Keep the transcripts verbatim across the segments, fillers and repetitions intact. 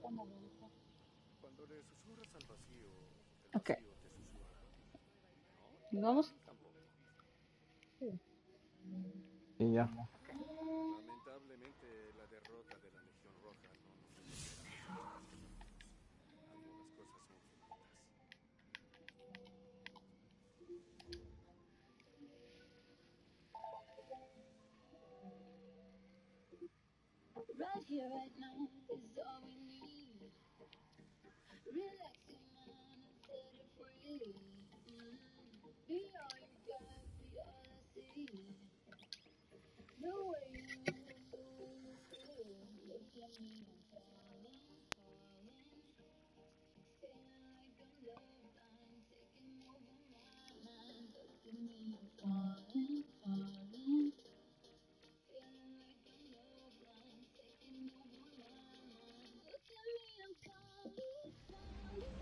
Cuando le susurras al vacío, el Ok. vacío te susurra. ¿Y vamos? Tampoco. Y ya. Lamentablemente, la derrota de la Legión Roja no nos dejó ver a nosotros los humanos. Algunas cosas son finitas. Right here, right now is all we need. Relax your mind and set it free. Mm. Be all you got, be all I see. The way you move, the way you feel. Look at me, I'm falling, falling. Feeling like I'm love blind, taking over my mind. Look at me, I'm falling, falling. Feeling like I'm love blind, taking over my mind. Look at me, I'm falling, falling.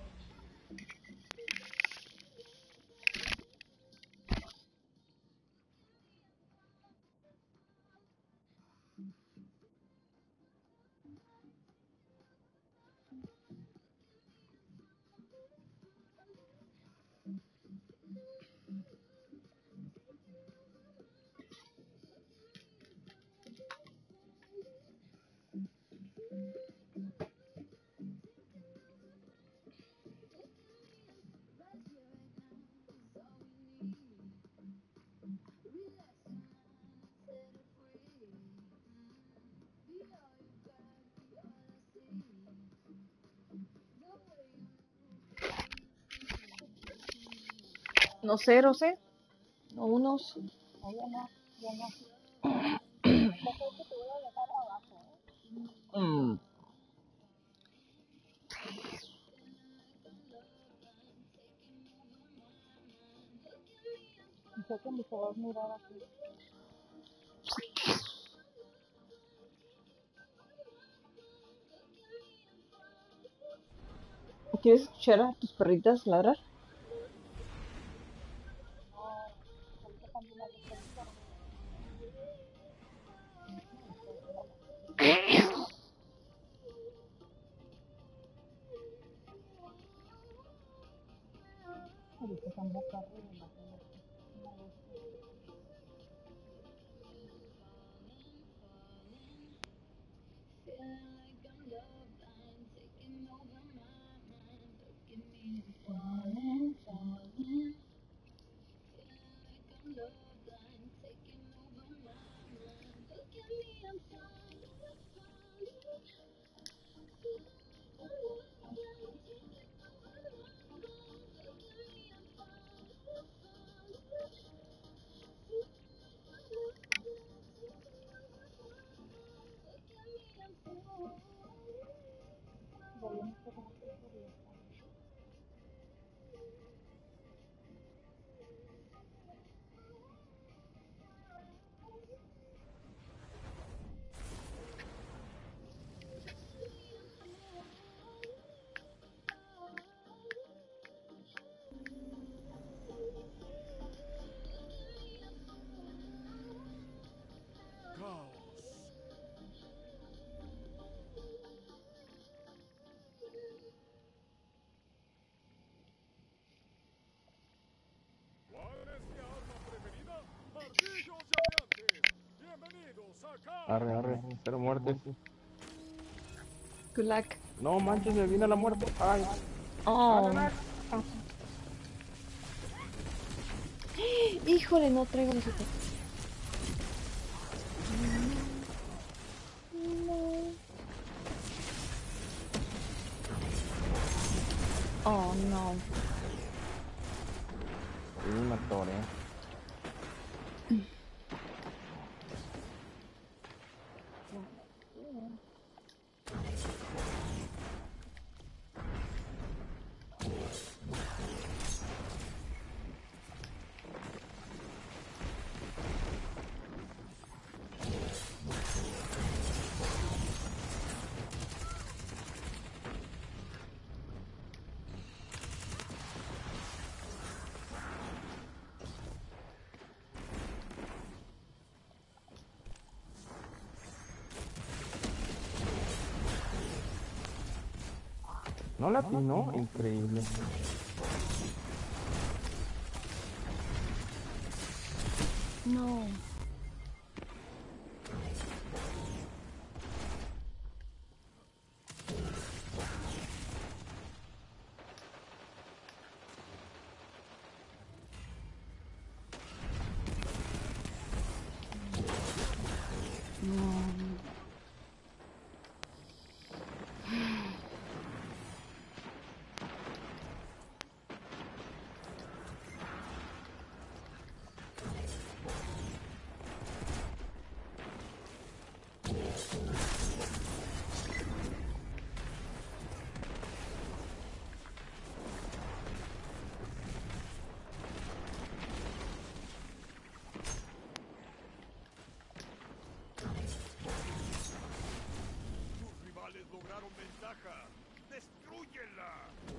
No sé, no sé. No unos. Mm. Sé que me quedas mirar aquí. ¿Quieres escuchar a tus perritas ladrar? Ahorita también las estoy. Ahorita están boca arriba, imagínate. Una vez. Feeling like I'm love blind, taking over my mind. Look at me, I'm falling, falling. Feeling like I'm love blind, taking over my mind. Look at me, I'm falling, falling. Feeling like I'm love blind, taking over my mind. Look at me, I'm falling, falling. Feeling like I'm love blind, taking over my mind. Look at me, I'm falling. Volvemos a tener que subir. ¡Caos! ¿Cuál es mi arma preferida? ¡Martillos llameantes! ¡Bienvenidos a Caos! Arre, arre. Cero muertes. Good luck. No manches, me viene la muerte. Ay. Oh. Ah, Híjole, no traigo los otros. No. Oh, no. Y me atoré. No latino, increíble. No. No. Tus rivales lograron ventaja. ¡Destrúyela!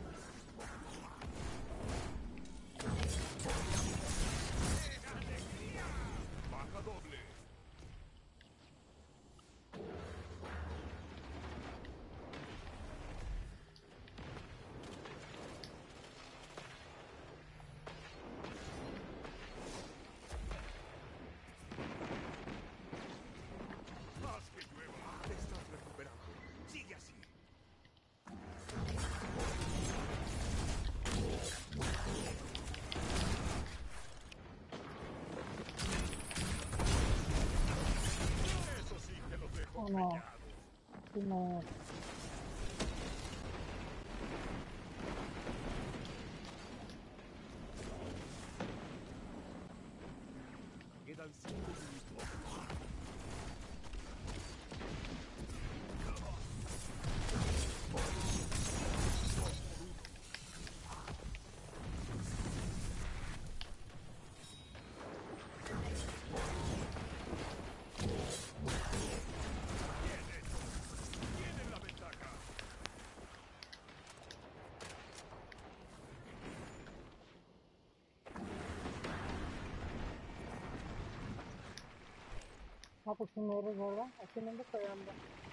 ¡Alegría! Baja doble. Haz que llueva. Te estás recuperando. Sigue así. Eso sí que los dejo Oh, no. callados. Sí, no. Quedan cinco minutos. Tienen la ventaja. Ah, pues sí me eres, ¿verdad? ¿A quién ando pegando?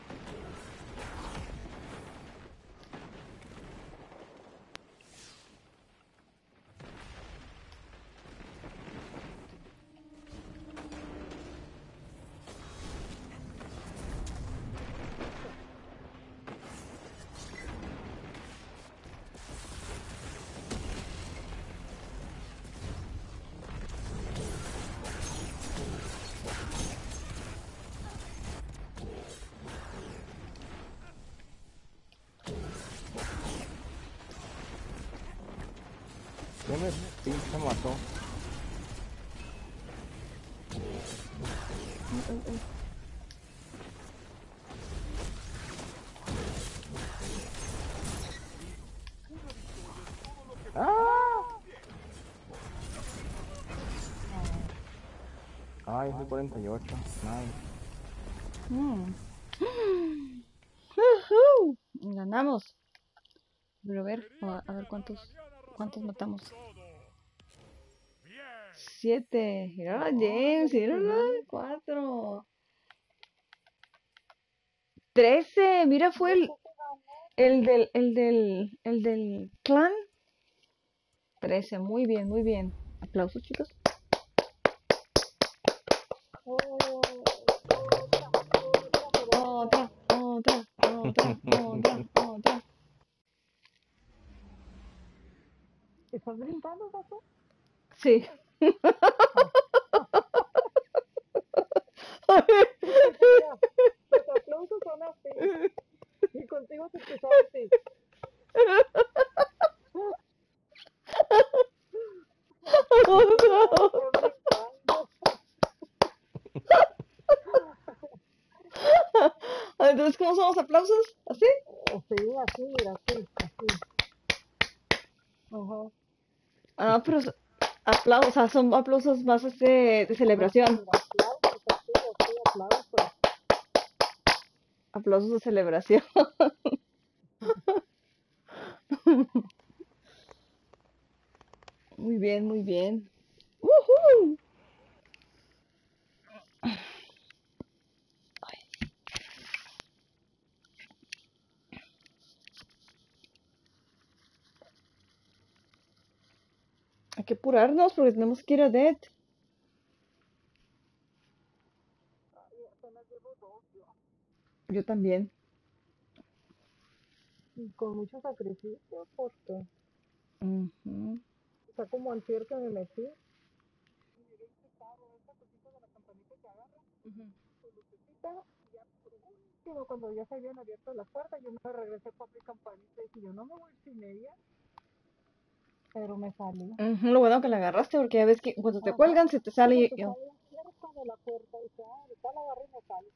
Ya me pinche mató. Uy, uy, uy. ¡Ah! Ay, es el cuarenta y ocho. Nice. Mm. Ujú. Ganamos. Pero a ver, a, a ver cuántos, cuántos matamos. Bien. Siete. Mira James, mira cuatro. Trece. Mira, fue el, el del, el del, el del clan. Trece. Muy bien, muy bien. Aplausos, chicos. Oh, otra, otra, pero Otra, otra, otra, otra, otra. ¿estás brincando, gato? Sí. Porque mira, los aplausos son así. Y contigo se escuchaba así. Dije, ay, está brincando. Entonces, ¿cómo son los aplausos? ¿Así? Oh, sí, así, mira, así, así. Ajá. Ah, pero s- aplausos, o sea, son aplausos más este, de Ajá, celebración. mira, aplausos, así, así, aplausos. Aplausos de celebración. Muy bien, muy bien. ¡Woohoo! Hay que apurarnos porque tenemos que ir a Dead. Ay, apenas llevo dos yo. Yo también. Y con mucho sacrificio, porque, Ujú. o sea, como antier que me metí, y llegué a intentar esta cosita de la campanita que agarra, su lucecita, y ya por último, cuando ya se habían abierto las puertas, yo me regresé por mi campanita y dije, yo no me voy a ir sin ella, pero me salí. Ujú, lo bueno que la agarraste porque ya ves que cuando te Ajá, cuelgan se te sale como y que yo. estaba cerca de la puerta, y dije, ah, ahorita la agarro y me salgo.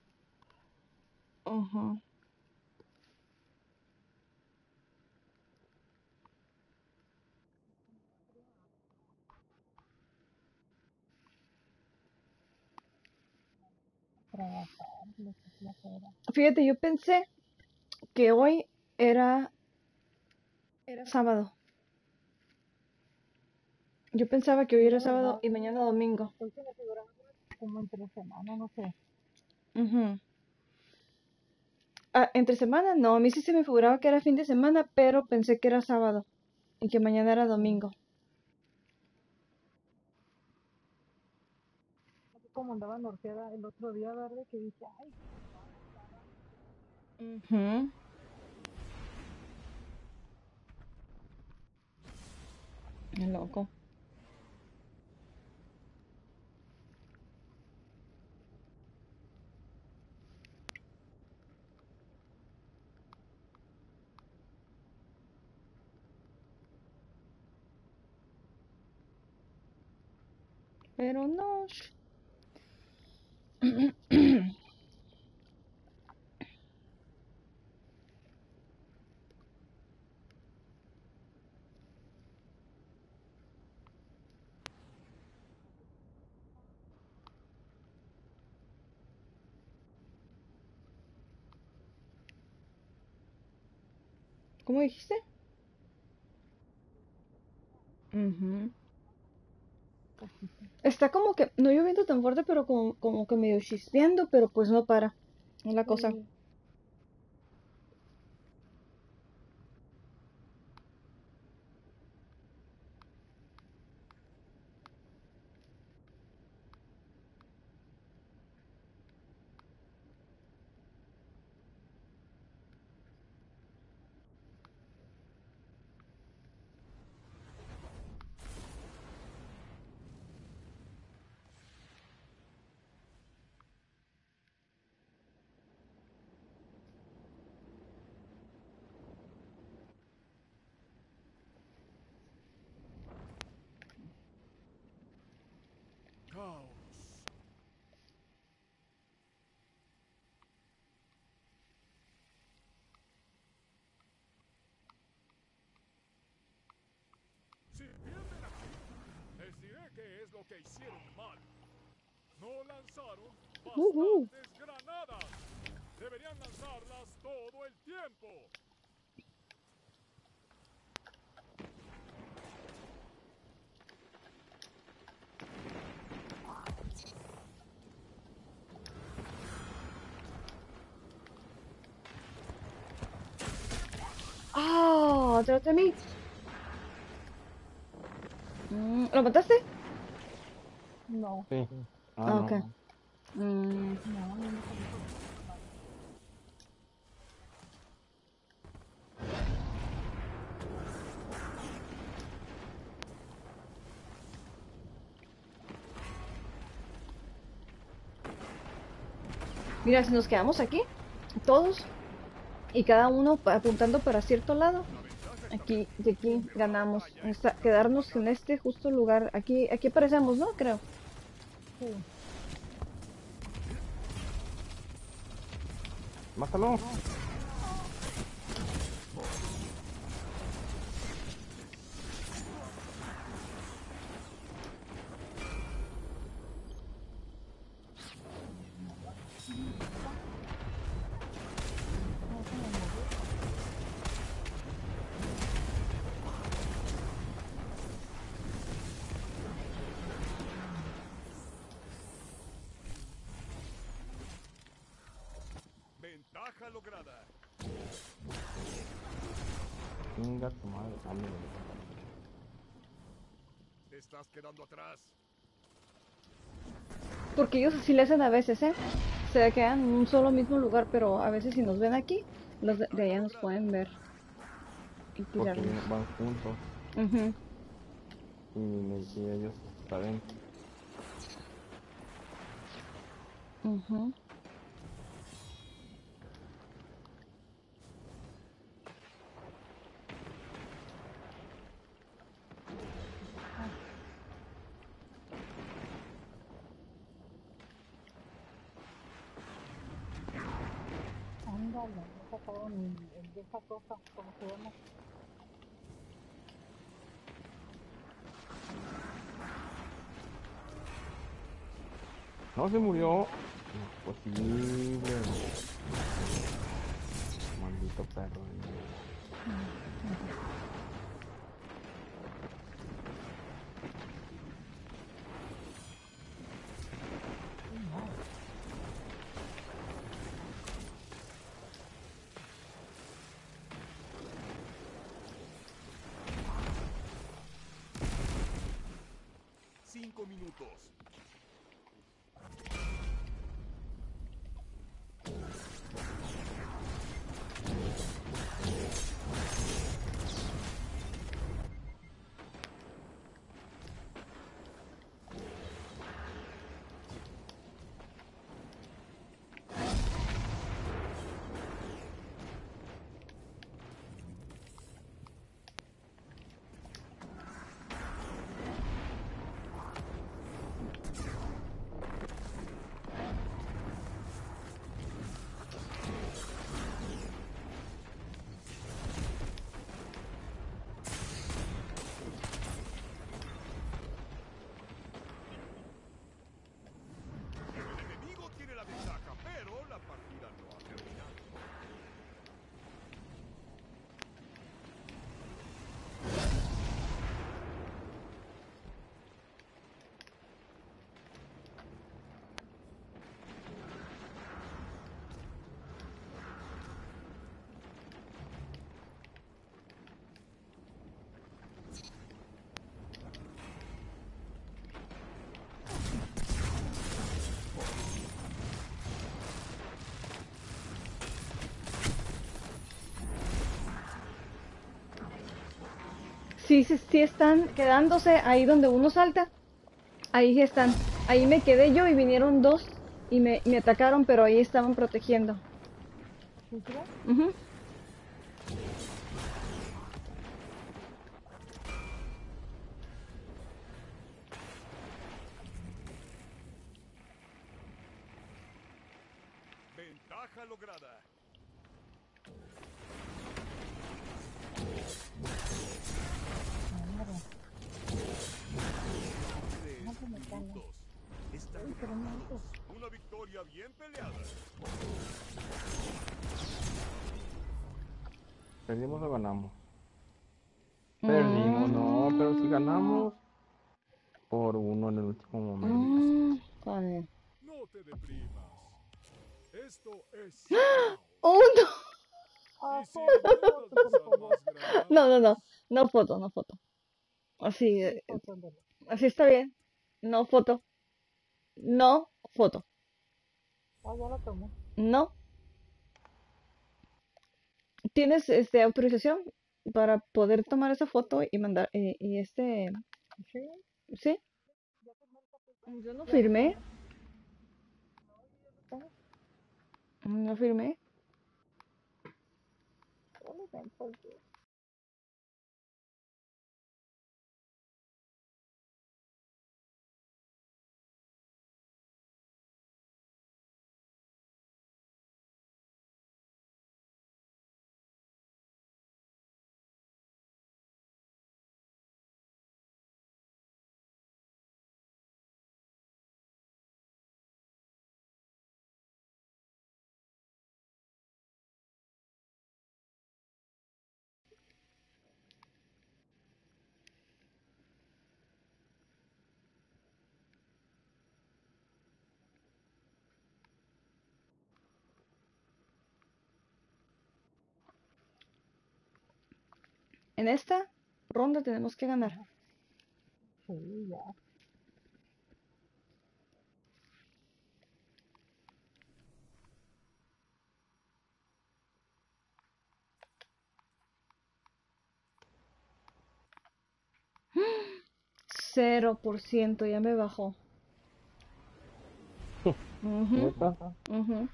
Ujú. Trabajar, lo que sea fuera. Fíjate, yo pensé que hoy era, era sábado. Yo pensaba que hoy Yo era la sábado verdad, y mañana domingo. hoy se me figuraba como entre semana, no sé. Ujú. Ah, entre semana no, a mí sí se me figuraba que era fin de semana, pero pensé que era sábado y que mañana era Sí. domingo. Así como andaba norteada el otro día, ¿verdad? Que dije, ay, Ujú. Qué loco. Pero no. ¿Cómo dijiste? Ujú. poquito. Está como que, no lloviendo tan fuerte, pero como, como que medio chispeando, pero pues no para. Es la cosa. Sí, Caos. Si pierden aquí, les diré qué es lo que hicieron mal. No lanzaron Ujú. bastantes granadas. Deberían lanzarlas todo el tiempo. ¡Ah! ¡Atrás de mí! Mm, ¿Lo mataste? no, Sí. Ah, Ah, no, ok. no. Mm, no, yo no sabía por qué me mal. Mira, si nos quedamos aquí, todos, y cada uno pa- apuntando para cierto lado, La ventaja esta vez aquí, de aquí de la ganamos. batalla es Esta- que las quedarnos en granadas este justo lugar. Aquí, aquí aparecemos, ¿no? Creo. Sí, Mátalo. no se me movió. ventaja lograda. Chinga tu madre. Ándale. Te estás quedando atrás. Porque ellos así le hacen a veces, ¿eh? Se quedan en un solo mismo lugar, pero a veces si nos ven aquí, los de, de allá nos pueden ver y Porque tirarnos. vienen- van juntos Ujú, y, me- y ellos saben. ujú. Ándale, no sacaron el, el de esa cosa, ¿cómo se llama? No se murió. No es posible. Maldito perro. Cinco minutos. El enemigo tiene la ventaja, pero la partida no ha terminado. Sí, sí, sí están quedándose ahí donde uno salta. Ahí sí están. Ahí me quedé yo y vinieron dos y me, me atacaron, pero ahí estaban protegiendo. ¿Sí, sí? Ujú. Ventaja lograda. Ándale, Tres no se me cala. minutos. Están Uy, pero no empatados. Una victoria bien peleada. ¿Perdimos o ganamos? Perdimos, no, pero si ganamos por uno en el último momento. Mm, joder. No te deprimas. Esto es Snao. Oh, no. Ah, Y si foto, intentas foto, por lanzar favor. más granadas, No, no, no. No foto, no foto. Así, Sí, eh, foto, ándale. así está bien. No foto. No foto. Ah, ya la tomé. No. ¿Tienes este autorización para poder tomar esa foto y mandar y, y este, Sí, sí? ya firmé el papel. Yo no Ya lo firmé. tomé. ¿Está? No firmé. Solo ven, pues, En esta ronda tenemos que ganar. Sí, ya. Cero por ciento, ya me bajó. Ujú, ¿Neta? ujú.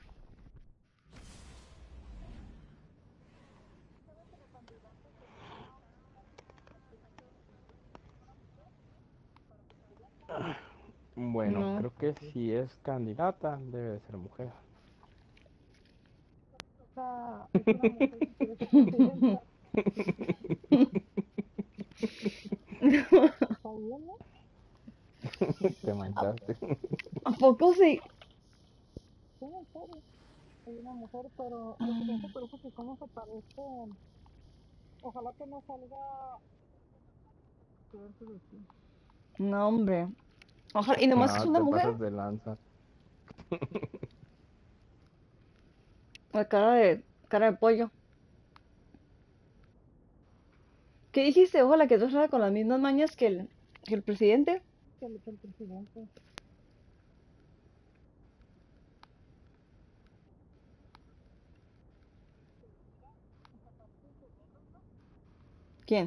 Bueno, No. creo que si es candidata, debe de ser mujer. O sea, es una mujer que quiere ser presidenta. Está bien, ¿no? Te manchaste. ¿A poco sí? Sí, en serio. Hay una mujer, pero lo que pienso por eso es que cómo se parecen. Ojalá que no salga peor que de ti. No, hombre. Ojalá, y nomás es No, una te mujer. pasas de lanza. La cara de, cara de pollo. ¿Qué dijiste? Ojalá que tú salgas con las mismas mañas que el, que el presidente. Que el, que el presidente. ¿Quién?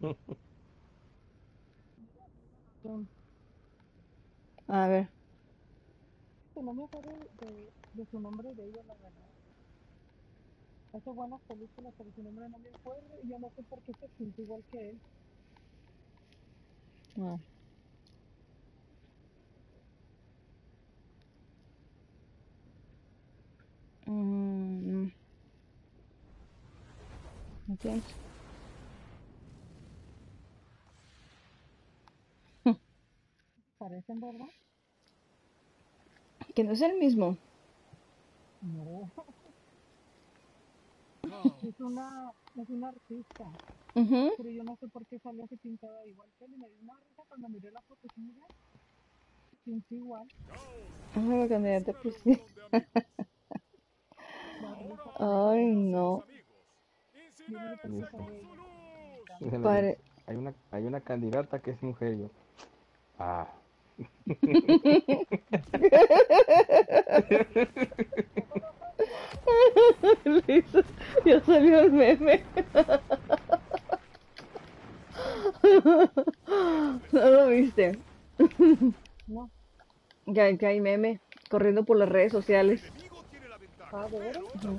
Que, A ver. que no me acuerdo de, de su nombre de ella, la verdad. Hace buenas películas, pero su nombre no me acuerdo. Y yo no sé por qué se siente igual que él. Ah, mm, no pienso. ¿Parecen, verdad? Que no es el mismo. No. Es una, es una artista. Ujú. Pero yo no sé por qué salió así pintada igual que él. Y me dio una risa cuando miré la foto. ¿Sí, mira? Pinta igual. Ajá, la candidata a presidente. Da risa Ay, también. no. Yo no sé por qué Dice, salió ella. Bonita. dice la Jess, Pare... hay una, hay una candidata que es mujer. Y yo, ah, Listo, ya salió el meme. No lo viste. No. Ya que hay meme corriendo por las redes sociales. Ah, ¿de veras? Ujú.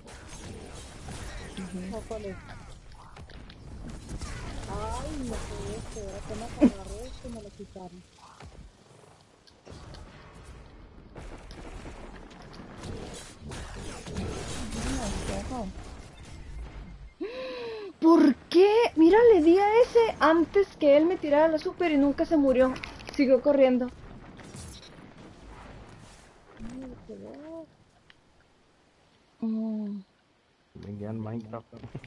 ¿O cuál es? Ay, no puede ser. Apenas agarré esto y me lo quitaron. ¿Por qué? Mira, le di a ese antes que él me tirara la super y nunca se murió. Siguió corriendo. Ay, qué ver. Mm, venía en Minecraft.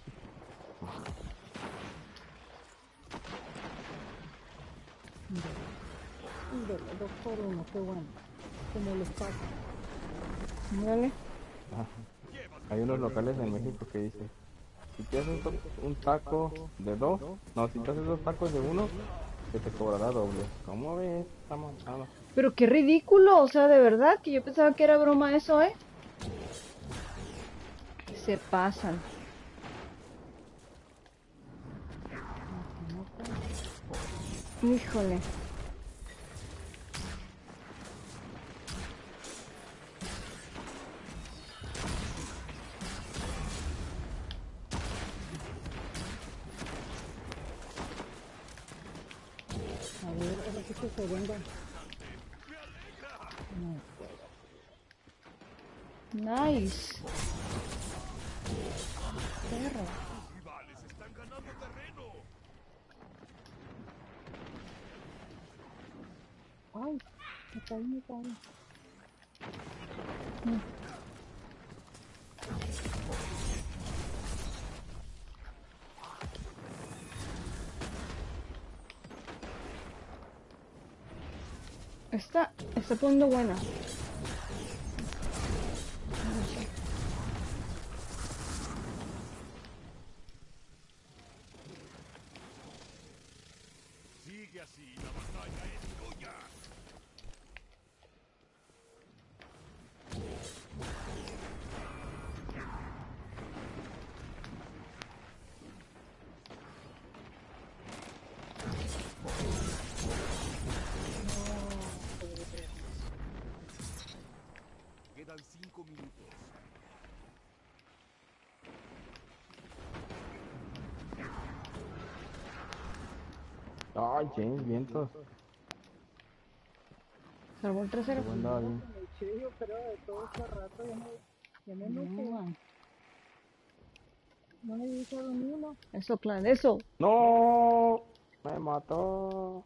Dele. Dele, dos por uno, qué bueno. Como los tacos. Vale. Ajá. Hay unos locales en México que dicen, si te haces un, to- un taco de dos, no, si te haces dos tacos de uno, se te cobrará doble. ¿Cómo ves? Está manchado. Pero qué ridículo, o sea, de verdad que yo pensaba que era broma eso, ¿eh? Se pasan. Híjole. A ver, ahora sí que se venga. No puedo. Nice. Perro. Ay, me caí, me caí. Está, está poniendo buena. Sigue así, la batalla es tuya. Quedan cinco minutos. Ay, James, vientos. Salvó el Qué trasero. buen daba bien. Me eché yo creo de todo este rato, ya me, ya me enojé. No, No le he usado ni uno. eso, clan, eso. ¡No! Me mató.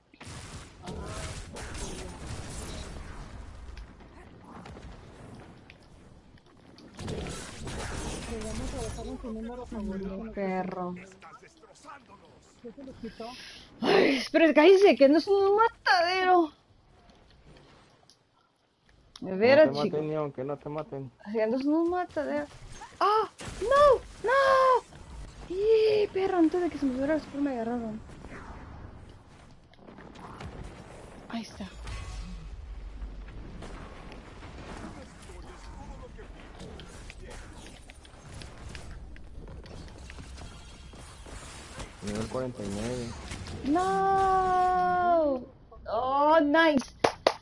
Le vamos a dejar en su número favorito. No, perro. Estás destrozándolos. ¿Qué se lo quitó? Ay, pero cállese, que no es un matadero. De Que no veras, te chico. maten, ni aunque no te maten. Haciendo un matadero. ¡Ah! ¡No! ¡No! ¡Y perro! Antes de que se me subiera el super me agarraron. Ahí está. Nivel cuarenta y nueve. ¡No! ¡Oh, nice!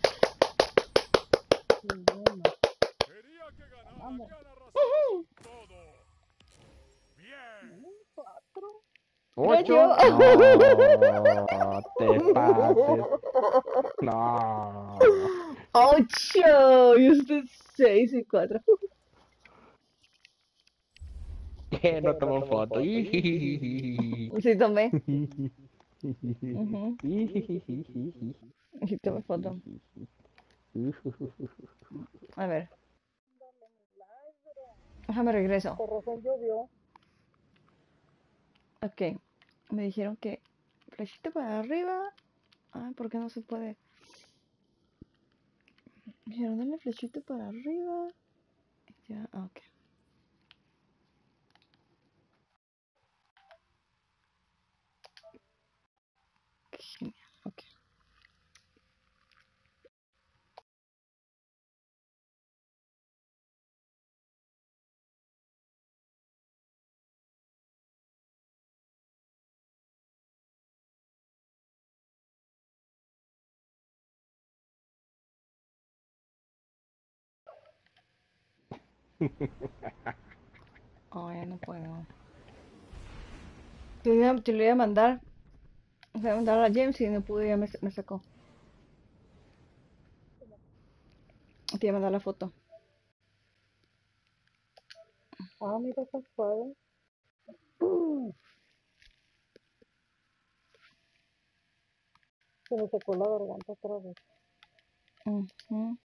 Qué bueno. Quería que ganara, que han arrasado Ujú. con todo. Bien. Cuatro. ¿Ocho? Yo. No, te pases. No. ¡Ocho! Y usted seis y cuatro. Que no toman foto. Sí, tomé. Ujú. Sí, tomé foto. A ver, déjame regreso. Por razón llovió. Ok. Me dijeron que flechita para arriba. Ah, ¿por qué no se puede? Me dijeron darle flechita para arriba. Ya, ah, ok. Qué genial. Ok. Oh, ya no puedo. Te lo iba, te lo iba a mandar. Te lo iba a mandar a James y no pude, ya me, me sacó. Te iba a mandar la foto. Ah, mira, está suave. Se me secó la garganta otra vez. Ujú.